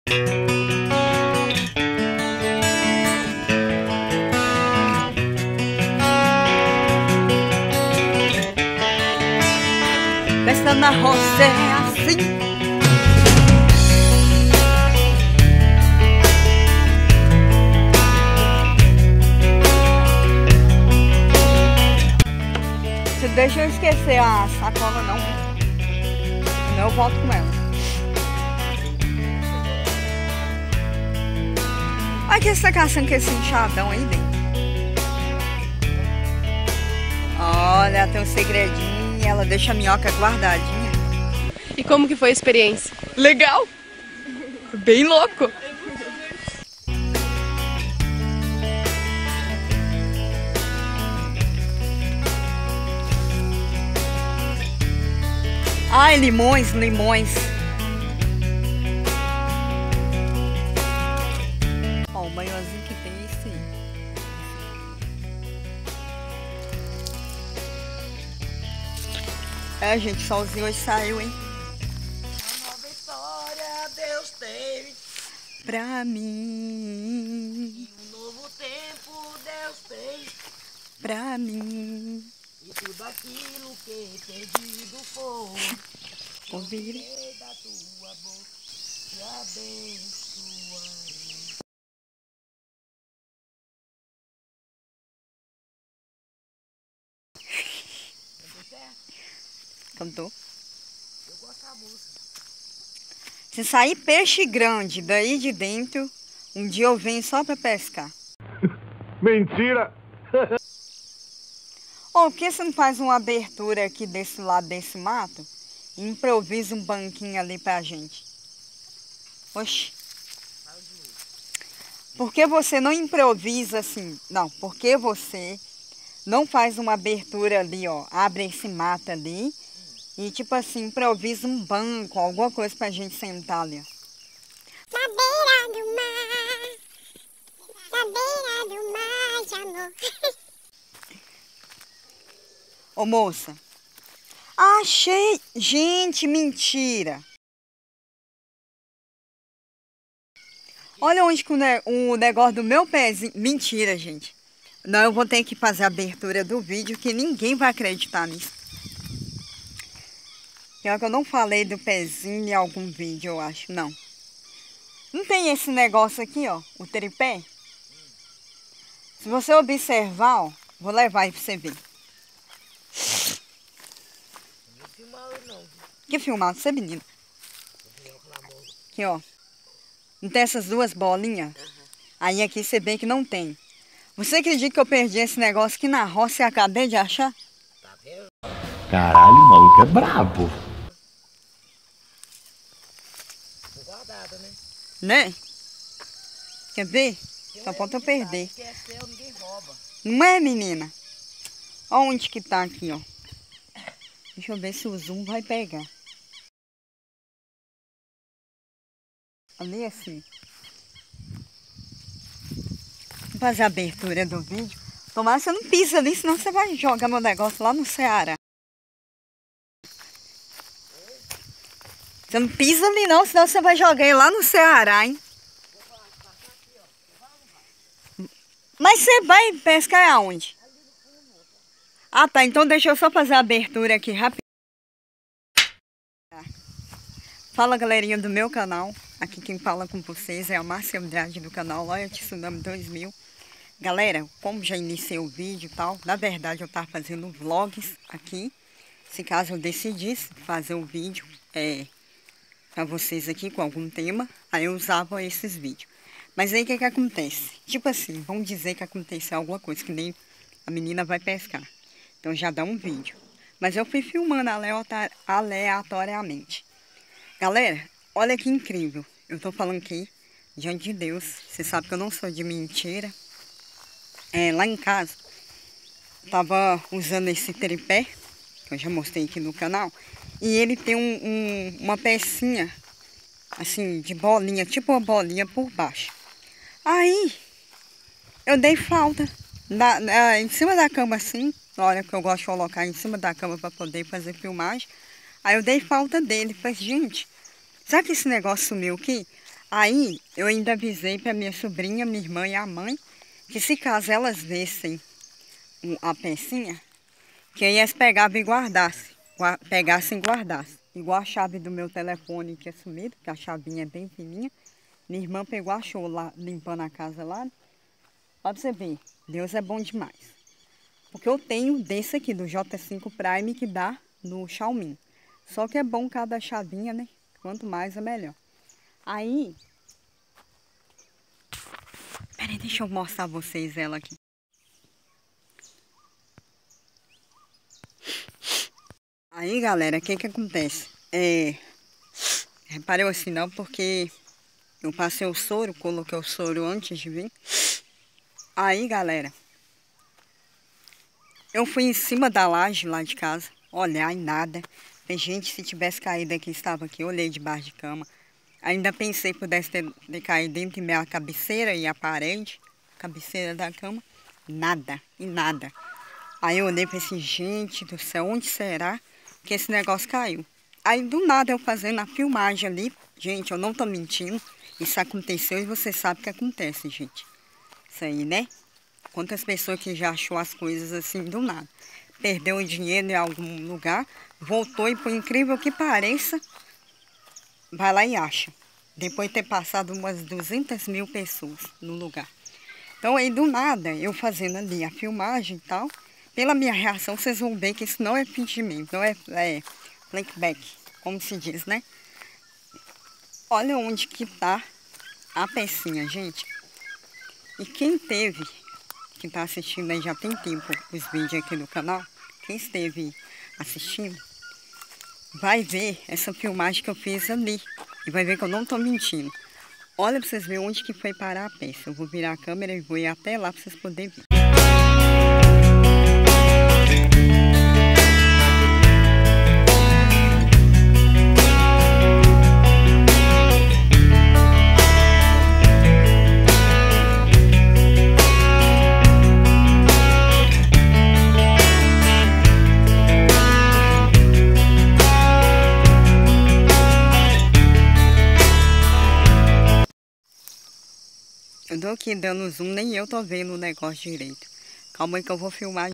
Festa na roça é assim. Você deixa eu esquecer a sacola não. Senão eu volto com ela. Olha que você tá caçando com esse enxadão aí dentro. Olha, tem um segredinho. Ela deixa a minhoca guardadinha. E como que foi a experiência? Legal! Bem louco! Ai, limões, limões. Ó, o maiorzinho que tem esse aí. É, gente, solzinho hoje saiu, hein? Uma nova história Deus tem Pra mim, um novo tempo Deus tem pra mim. e tudo aquilo que perdido for Ouvirei. da tua boca te abençoarei. Cantou? Eu gosto da música. Se sair peixe grande daí de dentro, um dia eu venho só pra pescar. Mentira! Ô, por que você não faz uma abertura aqui desse lado desse mato e improvisa um banquinho ali pra gente? Oxi. Por que você não improvisa assim? Não, por que você não faz uma abertura ali, ó? Abre esse mato ali e tipo assim, improvisa um banco, alguma coisa pra gente sentar ali, ó. Na beira do mar, na beira do mar de amor. Ô moça, achei, gente, mentira. Olha onde que o negócio do meu pezinho, mentira, gente. Não, eu vou ter que fazer a abertura do vídeo que ninguém vai acreditar nisso. Pior que eu não falei do pezinho em algum vídeo, eu acho, não. Não tem esse negócio aqui, ó, o tripé? Se você observar, ó, vou levar aí pra você ver. Não filmar eu não. Que filmar? Você, menina? Aqui, ó. Não tem essas duas bolinhas? Aí aqui você vê que não tem. Você acredita que eu perdi esse negócio aqui na roça e acabei de achar? Tá vendo? Caralho, o maluco é brabo. Guardada, né? Né? Quer ver? Só falta eu perder. Se é seu, ninguém rouba. Não é, menina? Olha onde que tá aqui, ó. Deixa eu ver se o zoom vai pegar. Ali assim. Vou fazer a abertura do vídeo. Tomara que você não pisa ali, senão você vai jogar meu negócio lá no Ceará. Você não pisa ali não, senão você vai jogar ele lá no Ceará, hein? Mas você vai pescar aonde? Ah, tá. Então deixa eu só fazer a abertura aqui rapidinho. Fala, galerinha do meu canal. Aqui quem fala com vocês é a Márcia Andrade do canal Loyalty Tsunami 2000. Galera, como já iniciei o vídeo e tal, na verdade eu tava fazendo vlogs aqui. Se caso eu decidisse fazer um vídeo pra vocês aqui com algum tema, aí eu usava esses vídeos. Mas aí o que acontece? Tipo assim, vamos dizer que aconteceu alguma coisa, que nem a menina vai pescar. Então já dá um vídeo. Mas eu fui filmando aleatoriamente. Galera, olha que incrível. Eu tô falando aqui, diante de Deus. Você sabe que eu não sou de mentira. Lá em casa, eu tava usando esse tripé, que eu já mostrei aqui no canal. E ele tem uma pecinha, assim, de bolinha, tipo uma bolinha por baixo. Aí, eu dei falta. Em cima da cama, assim, na hora que eu gosto de colocar em cima da cama para poder fazer filmagem. Aí eu dei falta dele. Falei, gente, será que esse negócio sumiu aqui? Aí eu ainda avisei para minha sobrinha, minha irmã e a mãe que se caso elas vissem a pecinha, que elas pegavam e guardassem. Pegassem e guardassem. Igual a chave do meu telefone que é sumido, que a chavinha é bem fininha. Minha irmã pegou, achou lá, limpando a casa lá. Ó, pra você ver, Deus é bom demais. Porque eu tenho desse aqui, do J5 Prime, que dá no Xiaomi. Só que é bom cada chavinha, né? Quanto mais é melhor. Aí... Peraí, deixa eu mostrar a vocês ela aqui. Aí, galera, o que que acontece? Reparei assim não, porque eu passei o soro, coloquei o soro antes de vir. Aí, galera, eu fui em cima da laje lá de casa, olhar e nada. Tem gente, se tivesse caído aqui, estava aqui, olhei debaixo de cama. Ainda pensei que pudesse ter caído dentro da minha cabeceira e a parede, cabeceira da cama. Nada, e nada. Aí eu olhei para esse, gente do céu, onde será que esse negócio caiu? Aí do nada eu fazendo a filmagem ali, gente, eu não tô mentindo, isso aconteceu e você sabe o que acontece, gente. Isso aí, né? Quantas pessoas que já achou as coisas assim do nada. Perdeu o dinheiro em algum lugar, voltou e por incrível que pareça, vai lá e acha. Depois de ter passado umas 200 mil pessoas no lugar. Então aí do nada, eu fazendo ali a filmagem e tal, pela minha reação vocês vão ver que isso não é fingimento, não é playback, como se diz, né? Olha onde que tá a pecinha, gente. E quem teve, que tá assistindo aí já tem tempo os vídeos aqui no canal, quem esteve assistindo, vai ver essa filmagem que eu fiz ali. E vai ver que eu não tô mentindo. Olha pra vocês verem onde que foi parar a peça. Eu vou virar a câmera e vou ir até lá pra vocês poderem ver. Eu tô aqui dando zoom, nem eu tô vendo o negócio direito. Calma aí que eu vou filmar.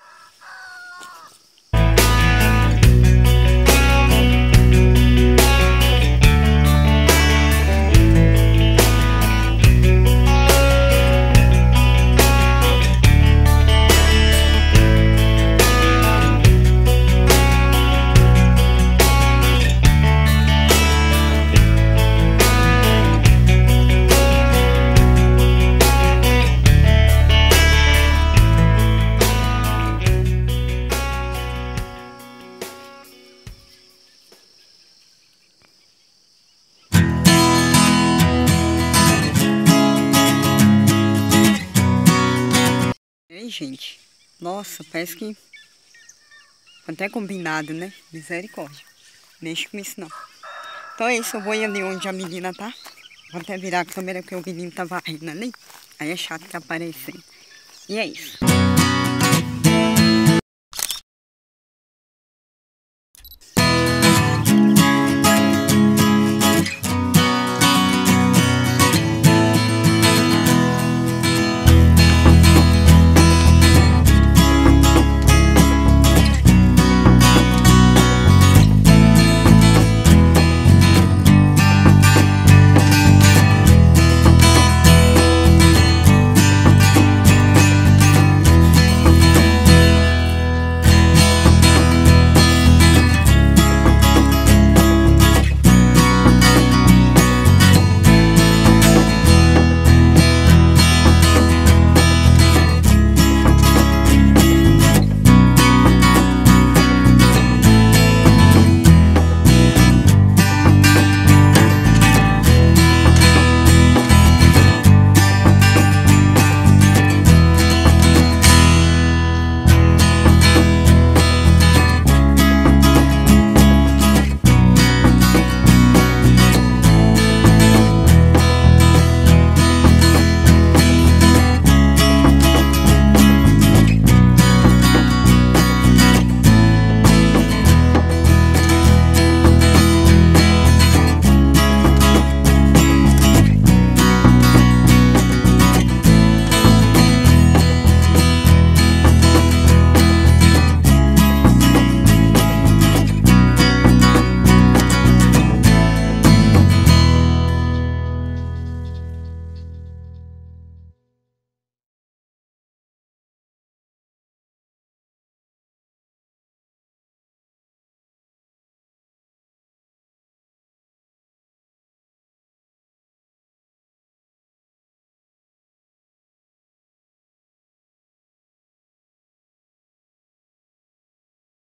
Gente, nossa, parece que até combinado, né? Misericórdia. Mexe com isso não. Então é isso, eu vou ir ali onde a menina tá. Vou até virar a câmera porque o menino tá varrendo ali. Aí é chato que tá aparecendo. E é isso.